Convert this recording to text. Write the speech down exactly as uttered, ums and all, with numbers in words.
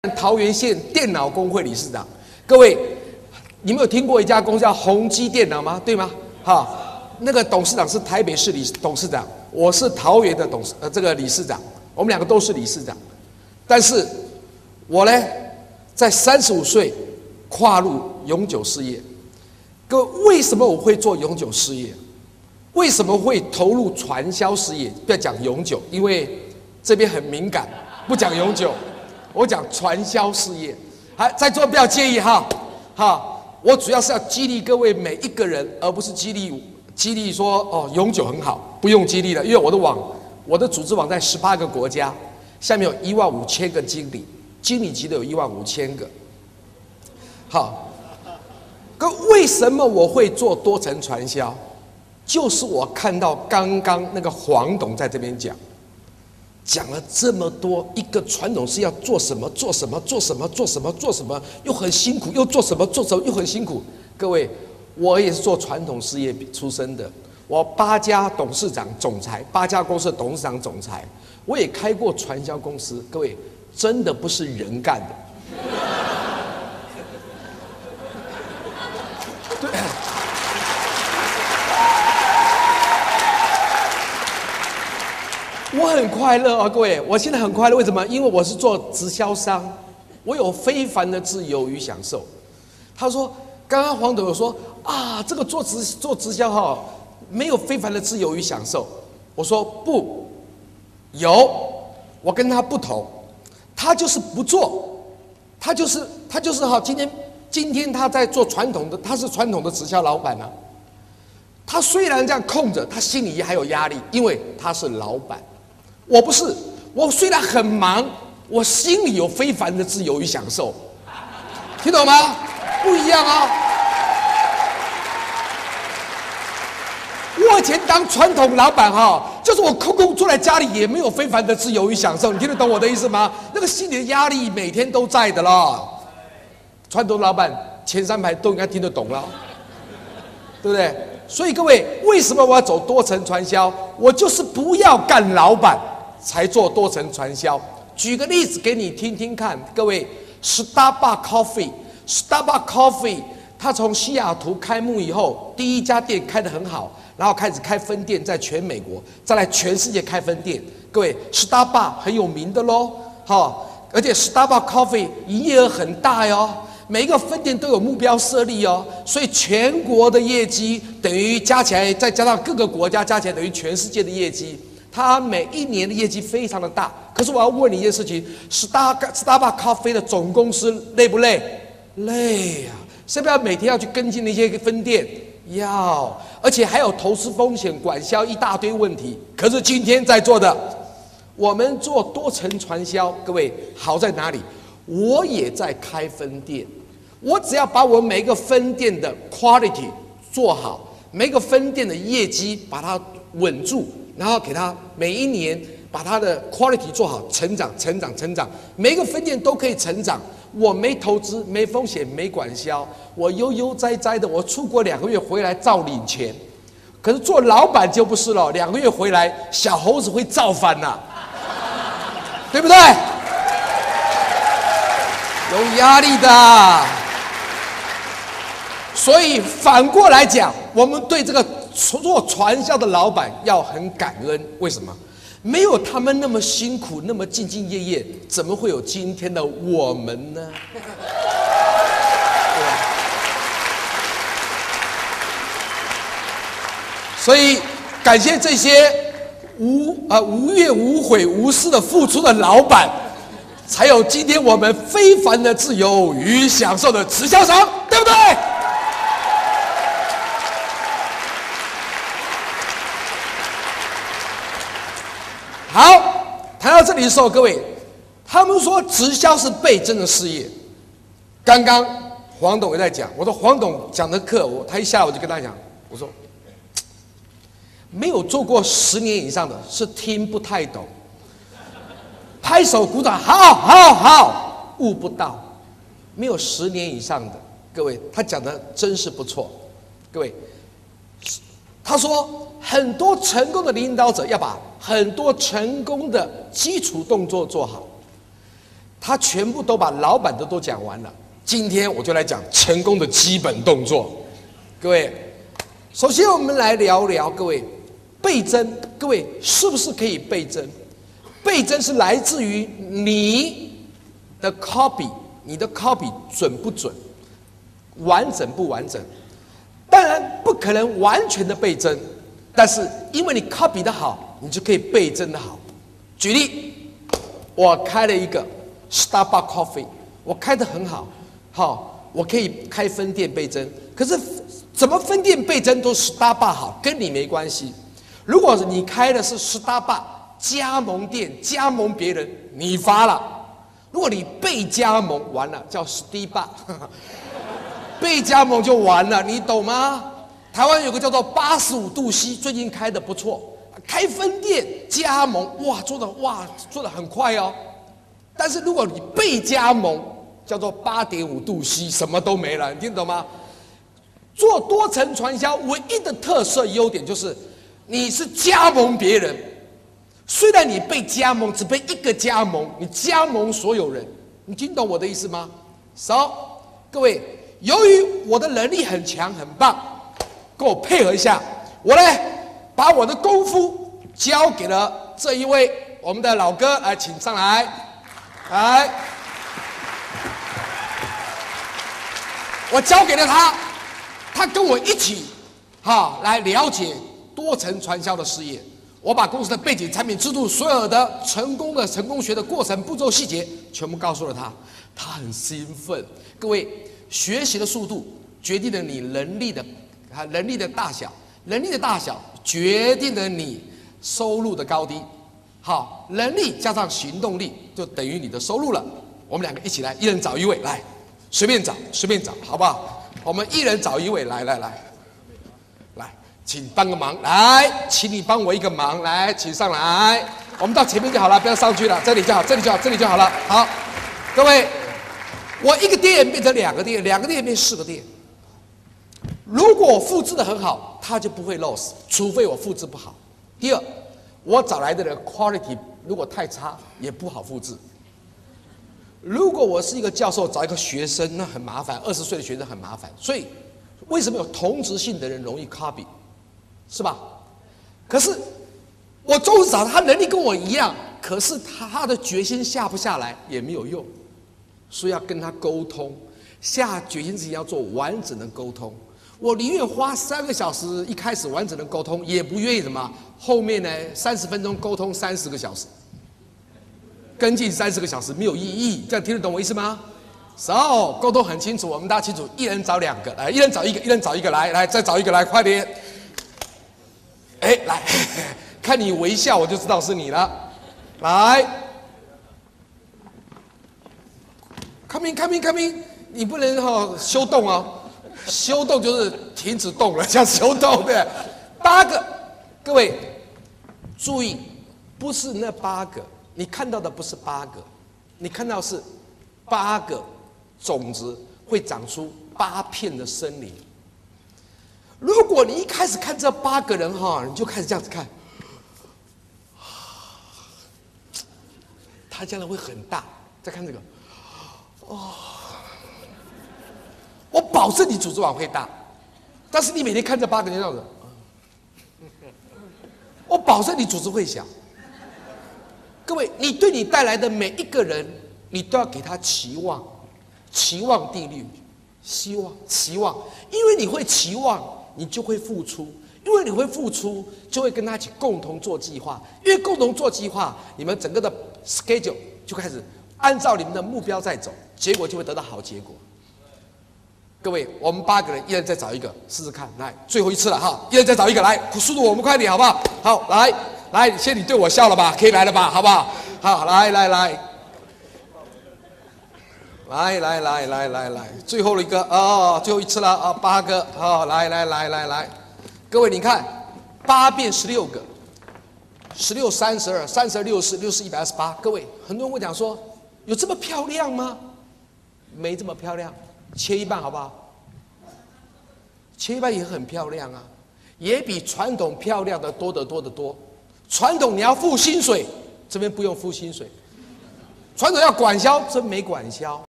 桃园县电脑工会理事长。各位，你们有听过一家公司叫宏基电脑吗？对吗？好，那个董事长是台北市理董事长，我是桃园的董事呃这个理事长，我们两个都是理事长。但是，我呢，在三十五岁跨入永久事业。各位，为什么我会做永久事业？为什么会投入传销事业？不要讲永久，因为这边很敏感，不讲永久，我讲传销事业。还在座不要介意哈，好，我主要是要激励各位每一个人，而不是激励激励说哦永久很好，不用激励了，因为我的网，我的组织网在十八个国家，下面有一万五千个经理，经理级的有一万五千个。好，可为什么我会做多层传销？就是我看到刚刚那个黄董在这边讲，讲了这么多，一个传统是要做什么做什么做什么做什么做什么，又很辛苦，又做什么做什么又很辛苦。各位，我也是做传统事业出身的，我八家董事长总裁，八家公司的董事长总裁，我也开过传销公司。各位，真的不是人干的。对。我很快乐啊，各位，我现在很快乐，为什么？因为我是做直销商，我有非凡的自由与享受。他说，刚刚黄董有说啊，这个做直做直销哈，没有非凡的自由与享受。我说不，有，我跟他不同，他就是不做，他就是他就是哈，今天今天他在做传统的，他是传统的直销老板啊。他虽然这样空着，他心里还有压力，因为他是老板。我不是，我虽然很忙，我心里有非凡的自由与享受，听懂吗？不一样啊！我以前当传统老板哈，就是我空空坐在家里也没有非凡的自由与享受，你听得懂我的意思吗？那个心理的压力每天都在的啦。传统老板前三排都应该听得懂了，对不对？所以各位，为什么我要走多层传销？我就是不要干老板，才做多层传销。举个例子给你听听看，各位 ，Starbucks Coffee，Starbucks Coffee， 它从西雅图开幕以后，第一家店开得很好，然后开始开分店，在全美国，再来全世界开分店。各位 ，Starbucks 很有名的咯，好，而且 Starbucks Coffee 营业额很大哟。每一个分店都有目标设立哦，所以全国的业绩等于加起来，再加上各个国家加起来等于全世界的业绩。它每一年的业绩非常的大。可是我要问你一件事情 ：Star Starbucks 咖啡的总公司累不累？累呀、啊！是不是要每天要去跟进那些分店？要，而且还有投资风险、管销一大堆问题。可是今天在座的，我们做多层传销，各位好在哪里？我也在开分店，我只要把我每一个分店的 quality 做好，每一个分店的业绩把它稳住，然后给它每一年把它的 quality 做好，成长、成长、成长，每一个分店都可以成长。我没投资、没风险、没管销，我悠悠哉哉的，我出国两个月回来照领钱。可是做老板就不是了，两个月回来，小猴子会造反呐、啊，对不对？有压力的，所以反过来讲，我们对这个做传销的老板要很感恩。为什么？没有他们那么辛苦，那么兢兢业业，怎么会有今天的我们呢？所以感谢这些无啊无怨无悔、无私的付出的老板。才有今天我们非凡的自由与享受的直销商，对不对？好，谈到这里的时候，各位，他们说直销是倍增的事业。刚刚黄董也在讲，我说黄董讲的课，我他一下来我就跟他讲，我说没有做过十年以上的是听不太懂。拍手鼓掌，好，好，好，悟不到，没有十年以上的，各位，他讲的真是不错，各位，他说很多成功的领导者要把很多成功的基础动作做好， 他全部都把老板的都讲完了。今天我就来讲成功的基本动作。各位，首先我们来聊聊各位倍增。各位是不是可以倍增？倍增是来自于你的 copy， 你的 copy 准不准，完整不完整？当然不可能完全的倍增，但是因为你 copy 的好，你就可以倍增的好。举例，我开了一个 Starbucks Coffee， 我开得很好，好，我可以开分店倍增。可是怎么分店倍增都 Starbucks 好，跟你没关系。如果你开的是 Starbucks 加盟店，加盟别人，你发了。如果你被加盟，完了叫 Starbucks， 被加盟就完了，你懂吗？台湾有个叫做八十五度 C， 最近开的不错，开分店加盟，哇，做的哇，做的很快哦。但是如果你被加盟，叫做八点五度 C， 什么都没了，你听懂吗？做多层传销唯一的特色优点就是你是加盟别人，虽然你被加盟，只被一个加盟，你加盟所有人，你听懂我的意思吗？好，各位，由于我的能力很强很棒，跟我配合一下，我呢把我的功夫交给了这一位我们的老哥，来，请上来，来，我交给了他，他跟我一起，哈，来了解多层传销的事业。我把公司的背景、产品、制度，所有的成功的成功学的过程、步骤、细节，全部告诉了他。他很兴奋。各位，学习的速度决定了你能力的啊能力的大小，能力的大小决定了你收入的高低。好，能力加上行动力，就等于你的收入了。我们两个一起来，一人找一位来，随便找，随便找，好不好？我们一人找一位，来来来。请帮个忙，来，请你帮我一个忙，来，请上来，我们到前面就好了，不要上去了，这里就好，这里就好，这里就好了。好，各位，我一个店变成两个店，两个店变四个店。如果我复制的很好，它就不会 loss， 除非我复制不好。第二，我找来的人 quality 如果太差，也不好复制。如果我是一个教授，找一个学生，那很麻烦，二十岁的学生很麻烦。所以，为什么有同质性的人容易 copy？是吧？可是我终于找他能力跟我一样，可是他的决心下不下来也没有用，所以要跟他沟通。下决心之前要做完整的沟通。我宁愿花三个小时一开始完整的沟通，也不愿意什么后面呢三十分钟沟通三十个小时，跟进三十个小时没有意义。这样听得懂我意思吗？好，沟通很清楚，我们大家清楚，一人找两个，来，一人找一个，一人找一个，来来，再找一个来，快点。哎，来，看你微笑，我就知道是你了。来 ，come in，come in，come in， 你不能哈、哦、修动哦，修动就是停止动了，叫修动对。八个，各位注意，不是那八个，你看到的不是八个，你看到是八个种子会长出八片的森林。如果你一开始看这八个人哈，你就开始这样子看，他将来会很大。再看这个，哦，我保证你组织网会大，但是你每天看这八个人这样子，我保证你组织会小。各位，你对你带来的每一个人，你都要给他期望，期望定律，希望期望，因为你会期望。你就会付出，因为你会付出，就会跟他一起共同做计划。因为共同做计划，你们整个的 schedule 就开始按照你们的目标在走，结果就会得到好结果。各位，我们八个人，一人再找一个试试看，来，最后一次了哈，一人再找一个，来，速度我们快点，好不好？好，来来，现在你对我笑了吧？可以来了吧？好不好？好，来来来。来来来来来来，最后一个哦，最后一次了啊，八个啊、哦，来来来来来，各位你看，八变十六个，十六三十二，三十二六十，六十一百二十八。各位，很多人会讲说，有这么漂亮吗？没这么漂亮，切一半好不好？切一半也很漂亮啊，也比传统漂亮的多得多得多。传统你要付薪水，这边不用付薪水。 传统要管销，真没管销。